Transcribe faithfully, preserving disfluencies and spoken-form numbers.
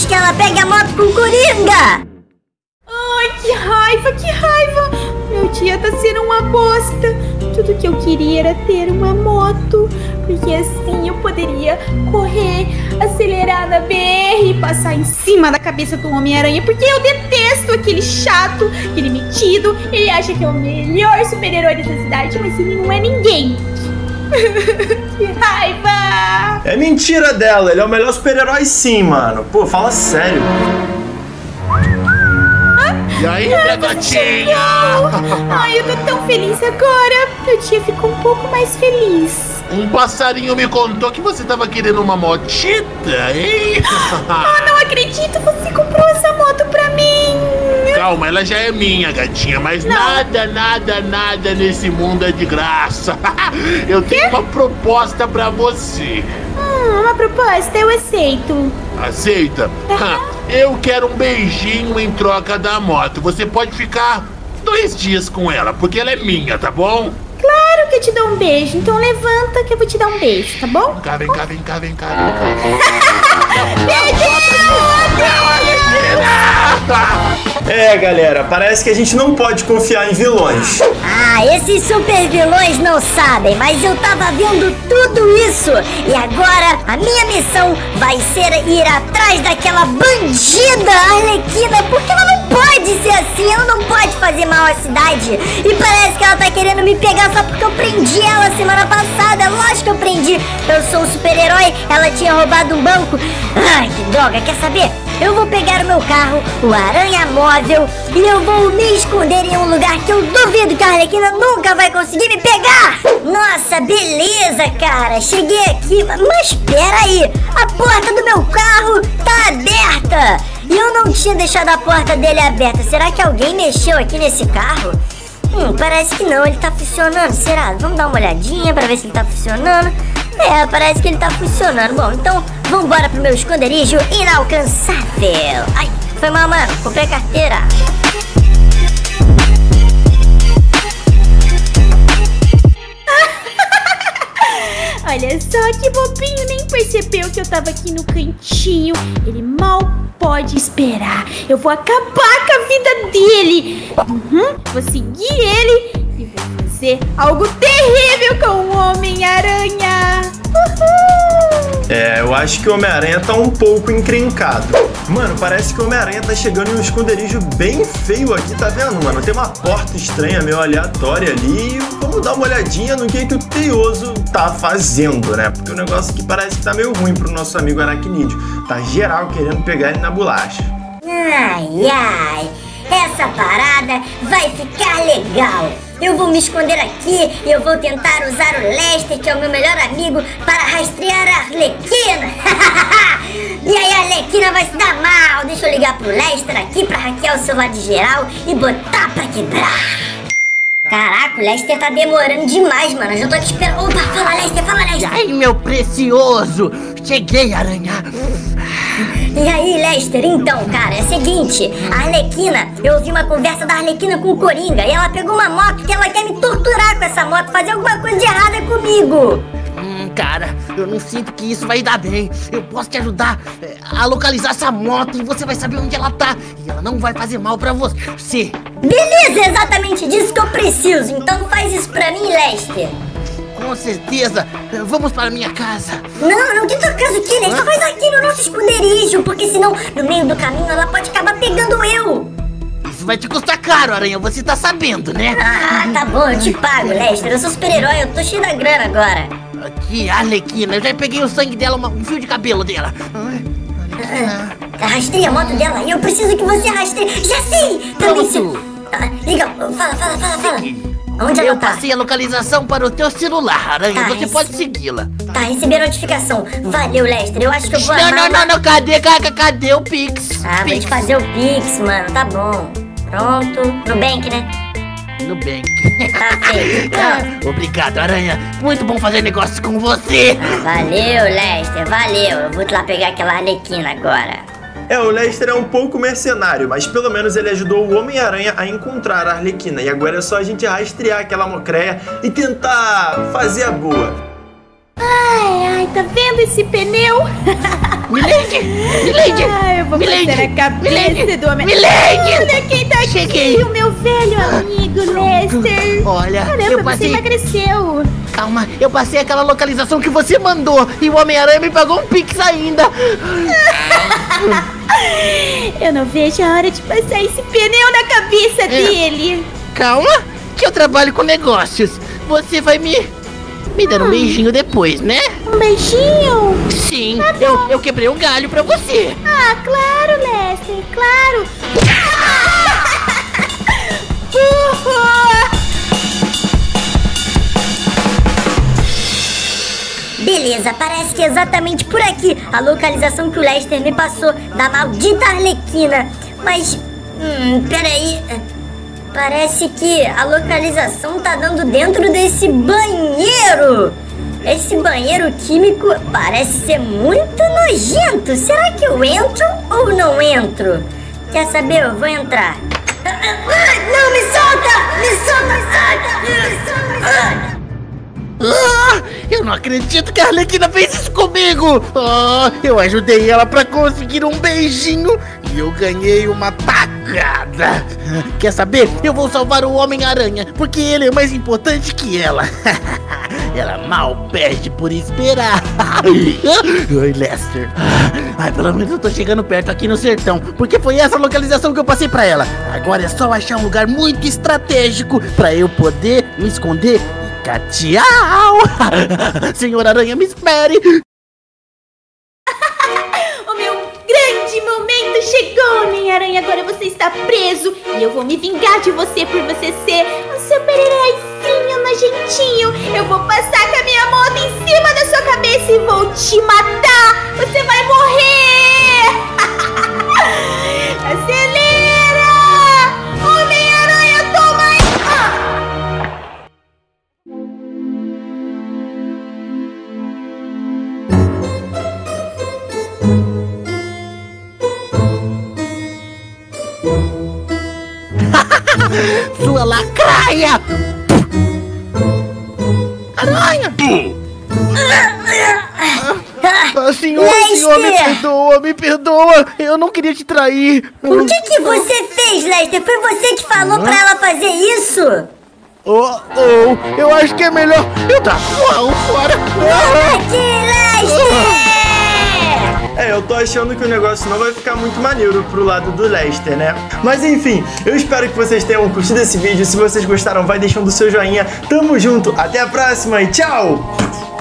que ela pegue a moto com o Coringa. Ai, que raiva, que raiva. Meu dia tá sendo uma bosta. Tudo que eu queria era ter uma moto, porque assim eu poderia correr, acelerar na B R e passar em cima da cabeça do Homem-Aranha, porque eu detesto aquele chato, aquele metido. Ele acha que é o melhor super-herói dessa cidade, mas ele não é ninguém. Que raiva! É mentira dela, ele é o melhor super-herói sim, mano. Pô, fala sério. E aí, gatinha? Ai, eu tô tão feliz agora. Meu dia ficou um pouco mais feliz. Um passarinho me contou que você tava querendo uma motita, hein? Ah, não acredito, você comprou essa moto pra mim. Calma, ela já é minha, gatinha, mas não. nada, nada, nada nesse mundo é de graça. Eu tenho uma proposta pra você. Hum, uma proposta, eu aceito. Aceita? Uhum. Eu quero um beijinho em troca da moto. Você pode ficar dois dias com ela, porque ela é minha, tá bom? Claro que eu te dou um beijo, então levanta que eu vou te dar um beijo, tá bom? Vem cá, vem cá, vem cá, vem cá, vem cá. É, galera, parece que a gente não pode confiar em vilões. Ah, esses super vilões não sabem, mas eu tava vendo tudo isso. E agora a minha missão vai ser ir atrás daquela bandida Arlequina, porque ela não pode ser assim, ela não pode fazer mal à cidade. E parece que ela tá querendo me pegar só porque eu prendi ela semana passada. Lógico que eu prendi, eu sou um super-herói, ela tinha roubado um banco. Ai, que droga, quer saber? Eu vou pegar o meu carro, o Aranha Móvel, e eu vou me esconder em um lugar que eu duvido que a Arlequina nunca vai conseguir me pegar. Nossa, beleza, cara. Cheguei aqui, mas pera aí. A porta do meu carro tá aberta. E eu não tinha deixado a porta dele aberta. Será que alguém mexeu aqui nesse carro? Hum, parece que não. Ele tá funcionando. Será? Vamos dar uma olhadinha pra ver se ele tá funcionando. É, parece que ele tá funcionando. Bom, então vambora pro meu esconderijo inalcançável. Ai, foi mal, mano. Comprei a carteira. Olha só que bobinho, nem percebeu que eu tava aqui no cantinho. Ele mal pode esperar. Eu vou acabar com a vida dele. Uhum, vou seguir ele e vou fazer algo terrível com o Homem-Aranha. Uhul. É, eu acho que o Homem-Aranha tá um pouco encrencado. Mano, parece que o Homem-Aranha tá chegando em um esconderijo bem feio aqui, tá vendo, mano? Tem uma porta estranha, meio aleatória ali. Vamos dar uma olhadinha no que, que o Teioso tá fazendo, né? Porque o negócio aqui parece que tá meio ruim pro nosso amigo Aracnídeo. Tá geral querendo pegar ele na bolacha. Ai, ai, essa parada vai ficar legal. Eu vou me esconder aqui e eu vou tentar usar o Lester, que é o meu melhor amigo, para rastrear a Arlequina. E aí a Arlequina vai se dar mal. Deixa eu ligar pro Lester aqui pra hackear o celular de geral e botar pra quebrar. Caraca, o Lester tá demorando demais, mano. Eu já tô aqui esperando. Opa, fala Lester, fala Lester. E aí, meu precioso? Cheguei, Aranha. E aí, Lester, então, cara, é o seguinte. A Arlequina, eu ouvi uma conversa da Arlequina com o Coringa. E ela pegou uma moto que ela quer me torturar com essa moto, fazer alguma coisa de errada comigo. Hum, cara, eu não sinto que isso vai dar bem. Eu posso te ajudar é, a localizar essa moto e você vai saber onde ela tá. E ela não vai fazer mal pra você. Beleza, é exatamente disso que eu preciso. Então faz isso pra mim, Lester. Com certeza. Vamos para minha casa. Não, não, que tua casa aqui, Lester. Faz aqui no nosso esconderijo. Porque senão, no meio do caminho, ela pode acabar pegando eu. Isso vai te custar caro, Aranha. Você tá sabendo, né? Ah, tá bom, eu te pago, Lester. Eu sou super-herói, eu tô cheio da grana agora. Aqui, Arlequina. Eu já peguei o sangue dela, um fio de cabelo dela. Ah, rastreia a moto dela e eu preciso que você rastreie. Já sei! Também se... Ah, liga, fala, fala, fala, fala. Onde ela Eu tá? passei a localização para o teu celular, Aranha. Tá, Você isso. pode segui-la. Tá, recebi a notificação. Valeu, Lester. Eu acho que eu vou Não, armar não, uma- não, não. Cadê, cadê, cadê o Pix? Ah, vou te Pix. fazer o Pix, mano. Tá bom. Pronto. Nubank, né? Nubank. Tá feito. Pronto. Obrigado, Aranha. Muito bom fazer negócio com você. Valeu, Lester. Valeu. Eu vou lá pegar aquela Arlequina agora. É, o Lester é um pouco mercenário, mas pelo menos ele ajudou o Homem-Aranha a encontrar a Arlequina. E agora é só a gente rastrear aquela mocreia e tentar fazer a boa. Ai, ai, tá vendo esse pneu? Milady! Milady! Ah, eu vou Milady! fazer a cabeça Milady! do homem. Milady! Olha quem tá Cheguei. aqui, o meu velho amigo Lester. Olha, Caramba, eu você passei... emagreceu. Calma, eu passei aquela localização que você mandou e o Homem-Aranha me pagou um pix ainda. Eu não vejo a hora de passar esse pneu na cabeça É. dele. Calma, que eu trabalho com negócios. Você vai me... me dar um beijinho depois, né? Um beijinho? Sim, eu, eu quebrei um galho pra você. Ah, claro, Lester, claro. Beleza, parece que é exatamente por aqui a localização que o Lester me passou da maldita Arlequina. Mas, hum, peraí. Parece que a localização tá dando dentro desse banheiro. Esse banheiro químico parece ser muito nojento. Será que eu entro ou não entro? Quer saber? Eu vou entrar. Não, me solta! Me solta, me solta! Me solta, me solta! Ah, eu não acredito que a Arlequina fez isso comigo. Ah, eu ajudei ela pra conseguir um beijinho e eu ganhei uma tacada. Quer saber? Eu vou salvar o Homem-Aranha, porque ele é mais importante que ela. Ela mal perde por esperar. Oi, Lester. Ai, pelo menos eu tô chegando perto aqui no sertão, porque foi essa localização que eu passei pra ela. Agora é só achar um lugar muito estratégico pra eu poder me esconder. Tchau! Senhor Aranha, me espere! O meu grande momento chegou, Homem-Aranha. Agora você está preso e eu vou me vingar de você por você ser um super-heróizinho nojentinho. Eu vou passar com a minha moto em cima da sua cabeça e vou te matar. Você vai morrer! Acelera! Homem-Aranha, toma aí! Ah! Sua lacraia! Aranha! Ah, senhor, senhor, me Lester! perdoa, me perdoa! Eu não queria te trair! O que que você fez, Lester? Foi você que falou pra ela fazer isso? Oh, oh, eu acho que é melhor eu dar voão fora! Aqui, Lester! É, eu tô achando que o negócio não vai ficar muito maneiro pro lado do Lester, né? Mas enfim, eu espero que vocês tenham curtido esse vídeo. Se vocês gostaram, vai deixando o seu joinha. Tamo junto, até a próxima e tchau!